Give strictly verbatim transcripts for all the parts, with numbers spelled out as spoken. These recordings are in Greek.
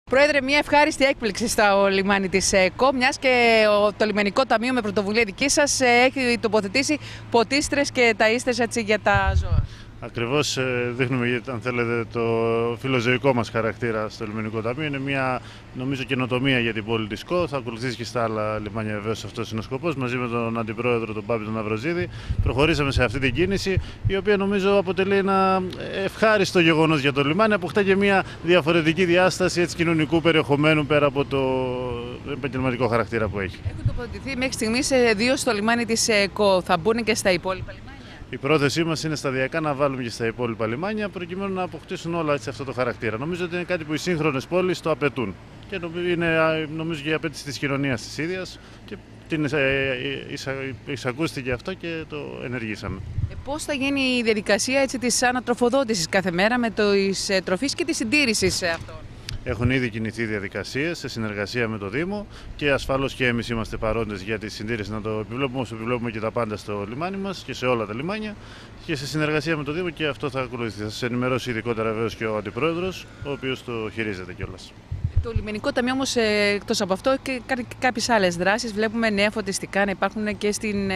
Πρόεδρε, μια ευχάριστη έκπληξη στο λιμάνι της ΕΚΟ, μιας και το Λιμενικό Ταμείο με πρωτοβουλία δική σας έχει τοποθετήσει ποτίστρες και ταΐστρες για τα ζώα. Ακριβώς δείχνουμε, αν θέλετε, το φιλοζωικό μας χαρακτήρα στο Λιμενικό Ταμείο. Είναι μια, νομίζω, καινοτομία για την πόλη της ΚΟ. Θα ακολουθήσει και στα άλλα λιμάνια, βεβαίως, αυτός είναι ο σκοπός. Μαζί με τον Αντιπρόεδρο, τον Πάπη τον Ναυροζίδη, προχωρήσαμε σε αυτή την κίνηση, η οποία νομίζω αποτελεί ένα ευχάριστο γεγονός για το λιμάνι. Αποκτά και μια διαφορετική διάσταση έτσι, κοινωνικού περιεχομένου πέρα από το επαγγελματικό χαρακτήρα που έχει. Έχουν τοποθετηθεί μέχρι στιγμής δύο στο λιμάνι της ΕΚΟ. Θα μπουν και στα υπόλοιπα λιμάνια. Η πρόθεσή μας είναι σταδιακά να βάλουμε και στα υπόλοιπα λιμάνια προκειμένου να αποκτήσουν όλα έτσι, αυτό το χαρακτήρα. Νομίζω ότι είναι κάτι που οι σύγχρονες πόλεις το απαιτούν. Και είναι νομίζω και η απέτηση της κοινωνίας της ίδιας και την εισακούστηκε αυτό και το ενεργήσαμε. Ε, πώς θα γίνει η διαδικασία έτσι, της ανατροφοδότησης κάθε μέρα με τις τροφής και τη συντήρησης αυτών? Έχουν ήδη κινηθεί διαδικασίες σε συνεργασία με το Δήμο και ασφαλώς και εμείς είμαστε παρόντες για τη συντήρηση να το επιβλέπουμε όσο επιβλέπουμε και τα πάντα στο λιμάνι μας και σε όλα τα λιμάνια και σε συνεργασία με το Δήμο και αυτό θα ακολουθήσει. Θα σας ενημερώσει ειδικότερα βέβαιως και ο Αντιπρόεδρος, ο οποίος το χειρίζεται κιόλας. Το Λιμενικό Ταμείο όμως εκτός από αυτό και κάνει και κάποιες άλλες δράσεις. Βλέπουμε νέα φωτιστικά να υπάρχουν και στην...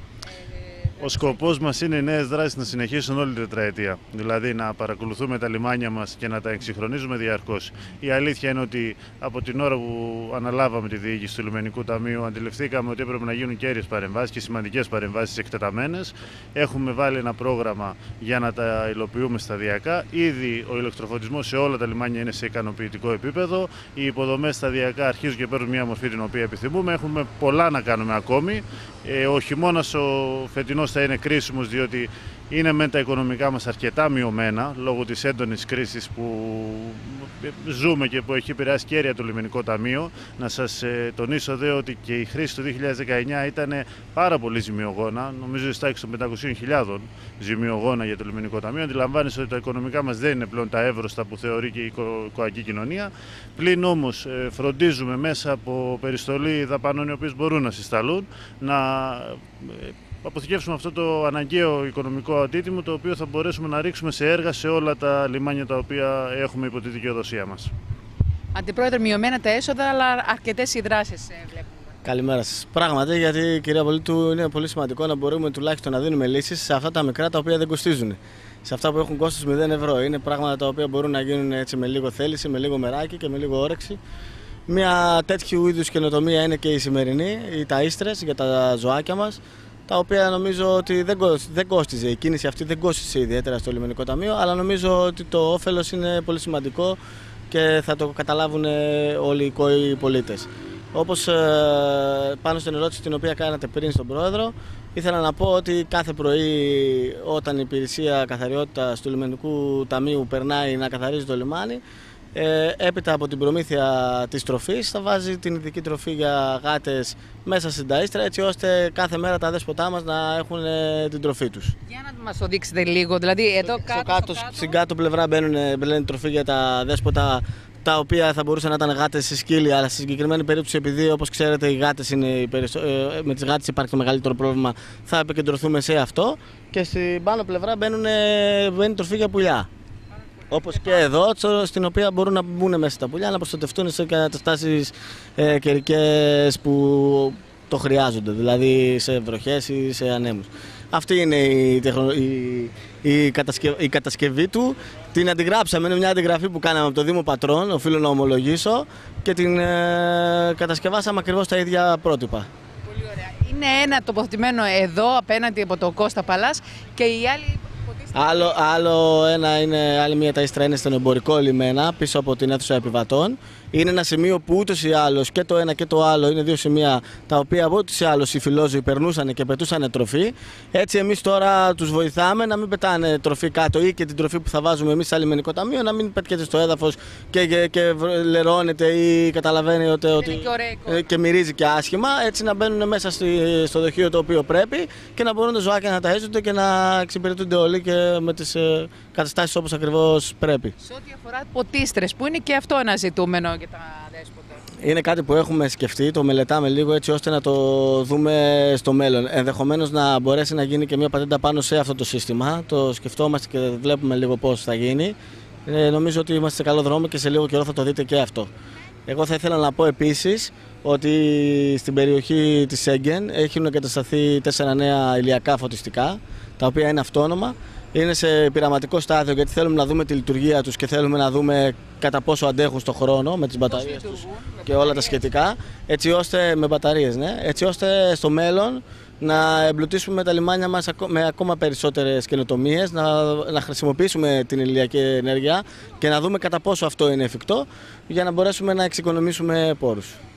Ο σκοπός μας είναι οι νέες δράσεις να συνεχίσουν όλη την τετραετία. Δηλαδή να παρακολουθούμε τα λιμάνια μας και να τα εξυγχρονίζουμε διαρκώς. Η αλήθεια είναι ότι από την ώρα που αναλάβαμε τη διοίκηση του Λιμενικού Ταμείου, αντιληφθήκαμε ότι έπρεπε να γίνουν κέρυες παρεμβάσεις και σημαντικές παρεμβάσεις εκτεταμένες. Έχουμε βάλει ένα πρόγραμμα για να τα υλοποιούμε σταδιακά. Ήδη ο ηλεκτροφωτισμός σε όλα τα λιμάνια είναι σε ικανοποιητικό επίπεδο. Οι υποδομές σταδιακά αρχίζουν και παίρνουν μια μορφή την οποία επιθυμούμε. Έχουμε πολλά να κάνουμε ακόμη. Ε, ο χειμώνας ο φετινός θα είναι κρίσιμος διότι είναι μεν τα οικονομικά μας αρκετά μειωμένα λόγω της έντονης κρίσης που ζούμε και που έχει επηρεάσει κέρια το Λιμενικό Ταμείο. Να σας ε, τονίσω δε ότι και η χρήση του δύο χιλιάδες δεκαεννιά ήταν πάρα πολύ ζημιογόνα, νομίζω στη τάξη των πεντακοσίων χιλιάδων ζημιογόνα για το Λιμενικό Ταμείο. Αντιλαμβάνεστε ότι τα οικονομικά μας δεν είναι πλέον τα εύρωστα που θεωρεί και η κοακή κοινωνία. Πλην όμως ε, φροντίζουμε μέσα από περιστολή δαπανών οι οποίες μπορούν να συσταλούν να ε, αποθηκεύσουμε αυτό το αναγκαίο οικονομικό αντίτιμο το οποίο θα μπορέσουμε να ρίξουμε σε έργα σε όλα τα λιμάνια τα οποία έχουμε υπό τη δικαιοδοσία μας. Αντιπρόεδρε, μειωμένα τα έσοδα, αλλά αρκετές οι δράσεις βλέπουμε. Καλημέρα σας. Πράγματι, γιατί κυρία Πολίτου, είναι πολύ σημαντικό να μπορούμε τουλάχιστον να δίνουμε λύσεις σε αυτά τα μικρά τα οποία δεν κοστίζουν. Σε αυτά που έχουν κόστος μηδέν ευρώ. Είναι πράγματα τα οποία μπορούν να γίνουν έτσι με λίγο θέληση, με λίγο μεράκι και με λίγο όρεξη. Μια τέτοιου είδους καινοτομία είναι και η σημερινή, οι ταΐστρες για τα ζωάκια μας, τα οποία νομίζω ότι δεν, δεν κόστιζε, η κίνηση αυτή δεν κόστιζε ιδιαίτερα στο Λιμενικό Ταμείο, αλλά νομίζω ότι το όφελος είναι πολύ σημαντικό και θα το καταλάβουν όλοι οι κόοι πολίτες. Όπως πάνω στην ερώτηση την οποία κάνατε πριν στον Πρόεδρο, ήθελα να πω ότι κάθε πρωί όταν η υπηρεσία καθαριότητας του Λιμενικού Ταμείου περνάει να καθαρίζει το λιμάνι, Ε, έπειτα από την προμήθεια της τροφής θα βάζει την ειδική τροφή για γάτες μέσα στην ταΐστρα έτσι ώστε κάθε μέρα τα δέσποτά μας να έχουν ε, την τροφή τους. Για να μας το δείξετε λίγο, δηλαδή εδώ στο, κάτω, στο κάτω, στο κάτω. Στην κάτω πλευρά μπαίνουν, μπαίνουν τροφή για τα δέσποτα τα οποία θα μπορούσαν να ήταν γάτες σε σκύλοι, αλλά στη συγκεκριμένη περίπτωση επειδή όπως ξέρετε οι γάτες είναι οι περισσο... ε, με τις γάτες υπάρχει το μεγαλύτερο πρόβλημα, θα επικεντρωθούμε σε αυτό και στην πάνω πλευρά μπαίνουν, μπαίνει τροφή για πουλιά. Όπως και εδώ, στην οποία μπορούν να μπουν μέσα τα πουλιά, να προστατευτούν σε καταστάσεις ε, καιρικές που το χρειάζονται, δηλαδή σε βροχές ή σε ανέμους. Αυτή είναι η, τεχνο... η... Η, κατασκευ... η κατασκευή του. Την αντιγράψαμε, είναι μια αντιγραφή που κάναμε από το Δήμο Πατρών, οφείλω να ομολογήσω, και την ε, κατασκευάσαμε ακριβώς τα ίδια πρότυπα. Πολύ ωραία. Είναι ένα τοποθετημένο εδώ απέναντι από το Κώστα Παλάς και η άλλη... Άλλο, άλλο ένα είναι, άλλη μια ταΐστρα είναι στον εμπορικό λιμένα πίσω από την αίθουσα επιβατών. Είναι ένα σημείο που ούτως ή άλλως και το ένα και το άλλο είναι δύο σημεία τα οποία από ούτως ή άλλως οι φιλόζωοι περνούσαν και πετούσαν τροφή. Έτσι εμείς τώρα τους βοηθάμε να μην πετάνε τροφή κάτω ή και την τροφή που θα βάζουμε εμείς σαν Λιμενικό Ταμείο να μην πετιέται στο έδαφος και, και, και λερώνεται ή καταλαβαίνει ότι, και, και μυρίζει και άσχημα. Έτσι να μπαίνουν μέσα στη, στο δοχείο το οποίο πρέπει και να μπορούν τα ζωάκια να ταΐζονται και να εξυπηρετούνται όλοι και με τις ε, καταστάσεις όπως ακριβώς πρέπει. Σε ό,τι αφορά ποτίστρες που είναι και αυτό ένα ζητούμενο για τα δέσποτα. Είναι κάτι που έχουμε σκεφτεί, το μελετάμε λίγο έτσι ώστε να το δούμε στο μέλλον. Ενδεχομένως να μπορέσει να γίνει και μια πατέντα πάνω σε αυτό το σύστημα. Το σκεφτόμαστε και βλέπουμε λίγο πώς θα γίνει. Ε, νομίζω ότι είμαστε σε καλό δρόμο και σε λίγο καιρό θα το δείτε και αυτό. Εγώ θα ήθελα να πω επίσης ότι στην περιοχή της Σέγγεν έχουν εγκατασταθεί τέσσερα νέα ηλιακά φωτιστικά, τα οποία είναι αυτόνομα. Είναι σε πειραματικό στάδιο γιατί θέλουμε να δούμε τη λειτουργία τους και θέλουμε να δούμε κατά πόσο αντέχουν στον χρόνο με τις μπαταρίες τους και όλα τα σχετικά, έτσι ώστε, με μπαταρίες, ναι, έτσι ώστε στο μέλλον να εμπλουτίσουμε τα λιμάνια μας με ακόμα περισσότερες καινοτομίες, να, να χρησιμοποιήσουμε την ηλιακή ενέργεια και να δούμε κατά πόσο αυτό είναι εφικτό για να μπορέσουμε να εξοικονομήσουμε πόρους.